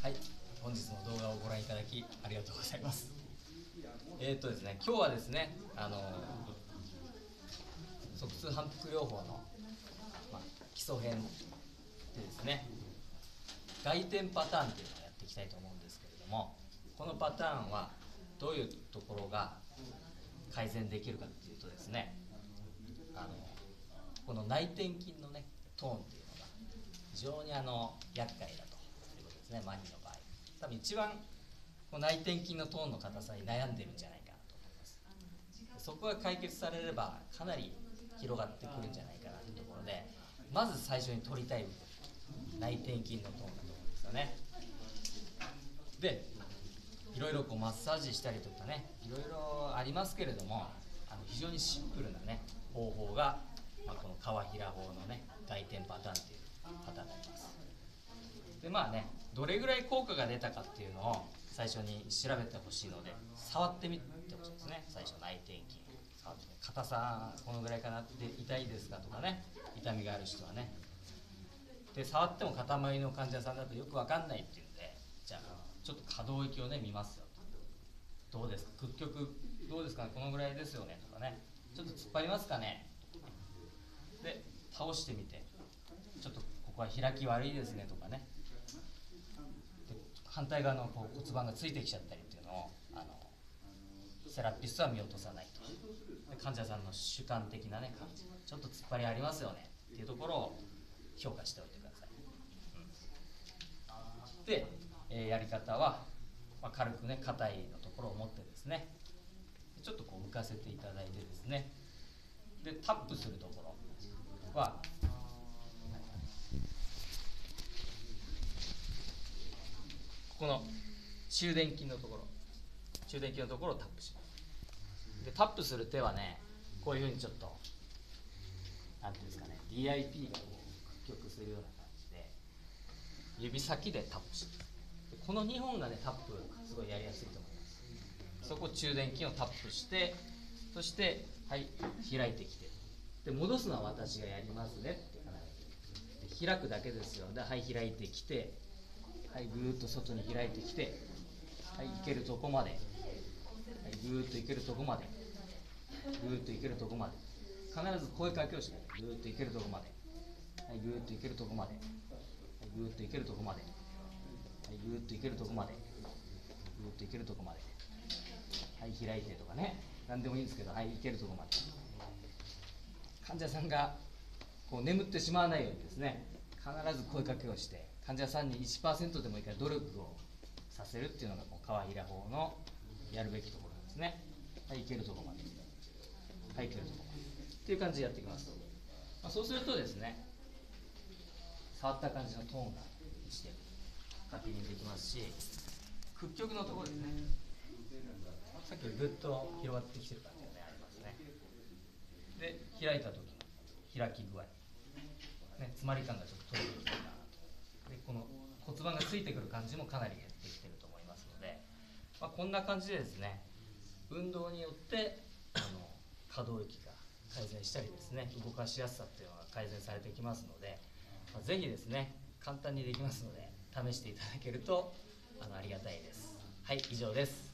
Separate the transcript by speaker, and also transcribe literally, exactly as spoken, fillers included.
Speaker 1: はい、本日の動画をご覧いただきありがとうございます。えーっとですね、今日はですね、あの側痛反復療法の、まあ、基礎編でですね、外転パターンっていうのをやっていきたいと思うんですけれども、このパターンはどういうところが改善できるかっていうとですね、あのこの内転筋のねトーンっていうのが非常にあの厄介だということですね。麻痺の場合、多分一番こう内転筋のトーンの硬さに悩んでるんじゃないかなと思います。そこが解決されればかなり広がってくるんじゃないかなというところで、まず最初に取りたい部分、内転筋のトーンだと思うんですよね。で、いろいろこうマッサージしたりとかね、いろいろありますけれども、あの非常にシンプルなね方法が、まあ、この川平法のね外転パターンっていうパターンになります。でまあね、どれぐらい効果が出たかっていうのを最初に調べてほしいので、触ってみてほしいですね。最初内転筋触って、硬さこのぐらいかなって、痛いですかとかね、痛みがある人はね。で触っても塊の患者さんだとよくわかんないっていうんで、じゃあちょっと可動域をね見ますよと。どうですか、屈曲どうですかね、このぐらいですよねとかね、ちょっと突っ張りますかね。で倒してみて、ちょっとここは開き悪いですねとかね。で反対側のこう骨盤がついてきちゃったりっていうのを、あのセラピストは見落とさないと。で患者さんの主観的なね感じ、ちょっと突っ張りありますよねっていうところを評価しておいてください。うん、で、えー、やり方は、まあ、軽くね硬いのところを持ってですね、ちょっとこう浮かせていただいてですね、でタップするところはここの中殿筋のところ、中殿筋のところをタップします。でタップする手はね、こういうふうにちょっとなんていうんですかね、 ディーアイピー がこう屈曲するような感じで指先でタップします。でこのにほんがねタップすごいやりやすいと思います。そこ中殿筋をタップして、そしてはい開いてきて、で戻すのは私がやりますねって必ずで開くだけですよ。ではい開いてきて、はいぐーっと外に開いてきて、はい行けるとこまで、はい、ぐーっと行けるとこまで、ぐーっと行けるとこまで、必ず声かけをして、ぐーっと行けるとこまで、はいぐーっと行けるとこまで、はいぐーっと行けるとこまで、はいぐーっと行けるとこまで、ぐーっと行けるとこまで、はい開いてとかね、何でもいいんですけど、はい行けるとこまで。患者さんがこう眠ってしまわないようにですね、必ず声かけをして、患者さんに いちパーセント でもいいから努力をさせるっていうのがこう川平法のやるべきところなんですね。はい行けるとこまで、はい行けるとこまでっていう感じでやっていきます。まあ、そうするとですね、触った感じのトーンがして確認できますし、屈曲のところですね、さっきよりぐっと広がってきてる感じが、ね、ありますね。で開いた時の開き具合、ね、詰まり感がちょっと取れてきてるかなと。でこの骨盤がついてくる感じもかなり減ってきてると思いますので、まあ、こんな感じでですね、運動によってあの可動域が改善したりですね、動かしやすさっていうのが改善されてきますので、まあ、ぜひですね簡単にできますので試していただけるとあのありがたいです。はい、以上です。